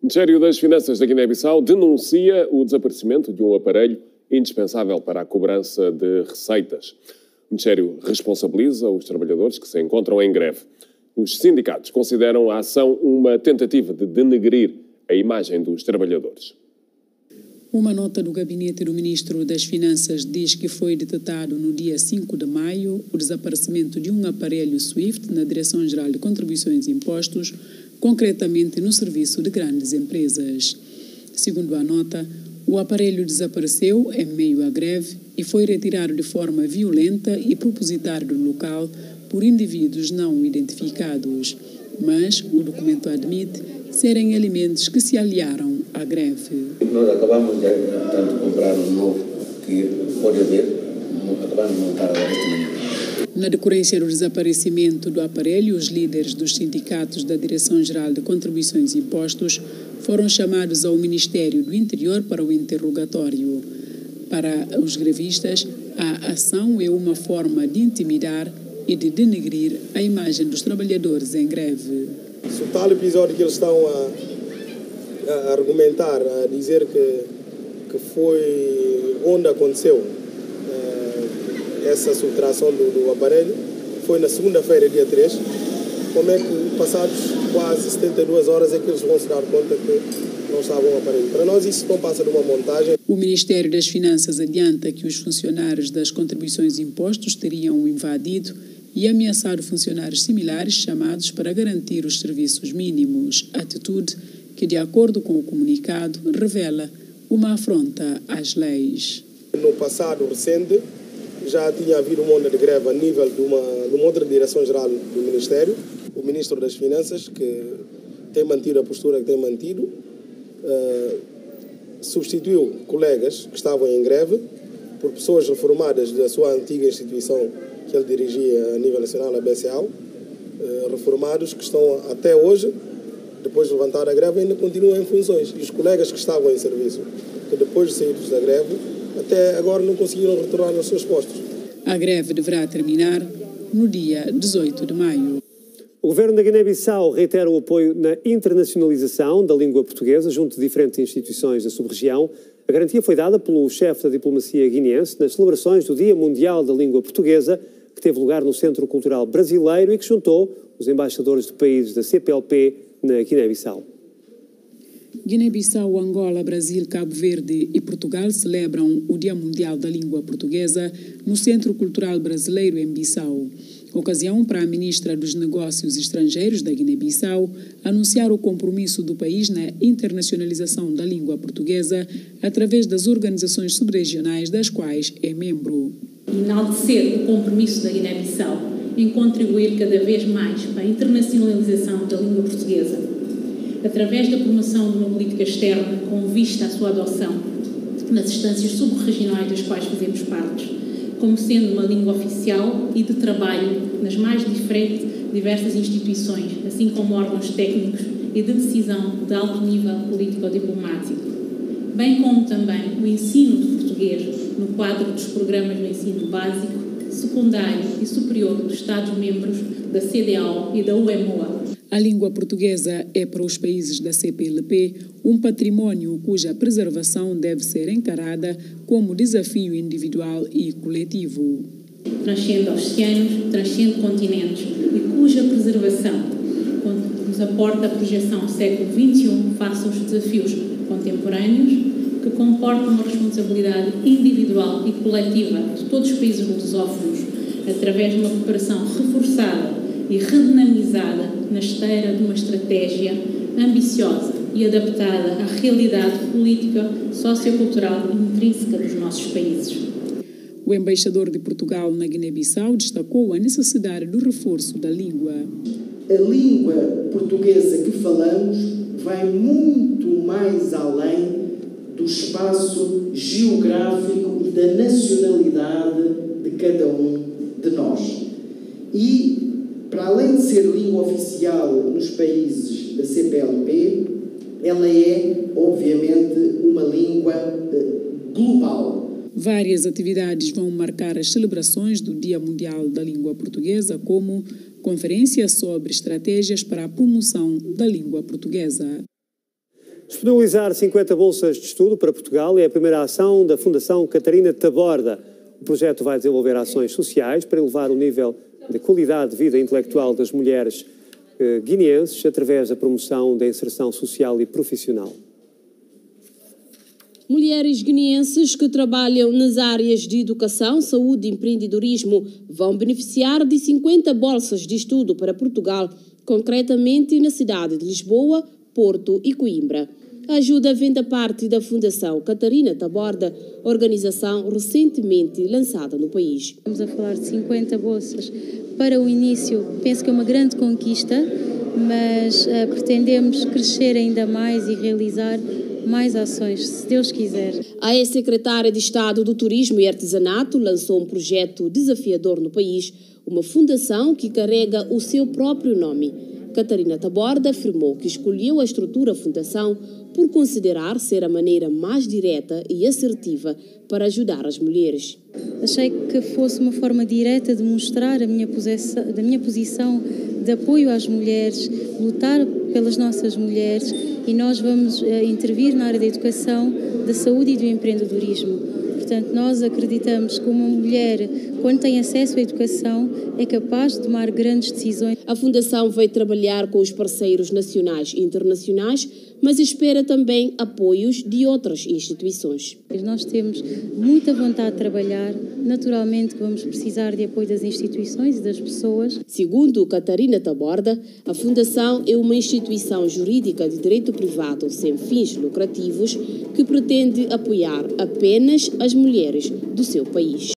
O Ministério das Finanças da Guiné-Bissau denuncia o desaparecimento de um aparelho indispensável para a cobrança de receitas. O Ministério responsabiliza os trabalhadores que se encontram em greve. Os sindicatos consideram a ação uma tentativa de denegrir a imagem dos trabalhadores. Uma nota do gabinete do Ministro das Finanças diz que foi detectado no dia 5 de maio o desaparecimento de um aparelho SWIFT na Direção-Geral de Contribuições e Impostos, concretamente no Serviço de Grandes Empresas. Segundo a nota, o aparelho desapareceu em meio à greve e foi retirado de forma violenta e propositária do local por indivíduos não identificados. Mas o documento admite serem elementos que se aliaram à greve. Nós acabamos de comprar um novo que pode haver, acabamos de montar agora esta manhã. Na decorrência do desaparecimento do aparelho, os líderes dos sindicatos da Direção-Geral de Contribuições e Impostos foram chamados ao Ministério do Interior para o interrogatório. Para os grevistas, a ação é uma forma de intimidar e de denegrir a imagem dos trabalhadores em greve. Se o tal episódio que eles estão a argumentar, a dizer que foi onde aconteceu essa subtração do aparelho, foi na segunda-feira, dia 3, como é que passados quase 72 horas é que eles vão se dar conta que não estava um aparelho? Para nós isso não passa de uma montagem. O Ministério das Finanças adianta que os funcionários das contribuições e impostos teriam invadido e ameaçado funcionários similares chamados para garantir os serviços mínimos, atitude que, de acordo com o comunicado, revela uma afronta às leis. No passado recente, já tinha havido uma onda de greve a nível de uma outra direção-geral do Ministério. O Ministro das Finanças, que tem mantido a postura que tem mantido, substituiu colegas que estavam em greve por pessoas reformadas da sua antiga instituição que ele dirigia a nível nacional, a BCAO, reformados que estão até hoje, depois de levantar a greve, ainda continuam em funções. E os colegas que estavam em serviço, que depois de saídos da greve, até agora não conseguiram retornar aos seus postos. A greve deverá terminar no dia 18 de maio. O governo da Guiné-Bissau reitera o apoio na internacionalização da língua portuguesa junto de diferentes instituições da sub-região. A garantia foi dada pelo chefe da diplomacia guineense nas celebrações do Dia Mundial da Língua Portuguesa, que teve lugar no Centro Cultural Brasileiro e que juntou os embaixadores de países da CPLP na Guiné-Bissau. Guiné-Bissau, Angola, Brasil, Cabo Verde e Portugal celebram o Dia Mundial da Língua Portuguesa no Centro Cultural Brasileiro em Bissau. Ocasião para a ministra dos Negócios Estrangeiros da Guiné-Bissau anunciar o compromisso do país na internacionalização da língua portuguesa através das organizações subregionais das quais é membro. Enaltecer o compromisso da Guiné-Bissau em contribuir cada vez mais para a internacionalização da língua portuguesa, através da promoção de uma política externa com vista à sua adoção nas instâncias subregionais das quais fazemos parte, como sendo uma língua oficial e de trabalho nas mais diversas instituições, assim como órgãos técnicos e de decisão de alto nível político-diplomático, bem como também o ensino de português no quadro dos programas de ensino básico, secundário e superior dos Estados-membros da CEDEAO e da UEMOA. A língua portuguesa é para os países da CPLP um património cuja preservação deve ser encarada como desafio individual e coletivo. Transcende oceanos, transcende continentes e cuja preservação nos aporta a projeção ao século XXI face aos desafios contemporâneos, que comporta uma responsabilidade individual e coletiva de todos os países lusófonos, através de uma cooperação reforçada e redinamizada na esteira de uma estratégia ambiciosa e adaptada à realidade política, sociocultural e intrínseca dos nossos países. O embaixador de Portugal na Guiné-Bissau destacou a necessidade do reforço da língua. A língua portuguesa que falamos vai muito mais além do espaço geográfico e da nacionalidade de cada um de nós. E, para além de ser língua oficial nos países da CPLP, ela é, obviamente, uma língua global. Várias atividades vão marcar as celebrações do Dia Mundial da Língua Portuguesa, como conferência sobre estratégias para a promoção da língua portuguesa. Disponibilizar 50 bolsas de estudo para Portugal é a primeira ação da Fundação Catarina Taborda. O projeto vai desenvolver ações sociais para elevar o nível de qualidade de vida intelectual das mulheres guineenses através da promoção da inserção social e profissional. Mulheres guineenses que trabalham nas áreas de educação, saúde e empreendedorismo vão beneficiar de 50 bolsas de estudo para Portugal, concretamente na cidade de Lisboa, Porto e Coimbra. A ajuda vem da parte da Fundação Catarina Taborda, organização recentemente lançada no país. Estamos a falar de 50 bolsas para o início, penso que é uma grande conquista, mas pretendemos crescer ainda mais e realizar mais ações, se Deus quiser. A ex-secretária de Estado do Turismo e Artesanato lançou um projeto desafiador no país, uma fundação que carrega o seu próprio nome. Catarina Taborda afirmou que escolheu a estrutura fundação por considerar ser a maneira mais direta e assertiva para ajudar as mulheres. Achei que fosse uma forma direta de mostrar a minha posição de apoio às mulheres, lutar pelas nossas mulheres, e nós vamos intervir na área da educação, da saúde e do empreendedorismo. Portanto, nós acreditamos que uma mulher, quando tem acesso à educação, é capaz de tomar grandes decisões. A Fundação vai trabalhar com os parceiros nacionais e internacionais, mas espera também apoios de outras instituições. Nós temos muita vontade de trabalhar, naturalmente que vamos precisar de apoio das instituições e das pessoas. Segundo Catarina Taborda, a Fundação é uma instituição jurídica de direito privado sem fins lucrativos que pretende apoiar apenas as mulheres do seu país.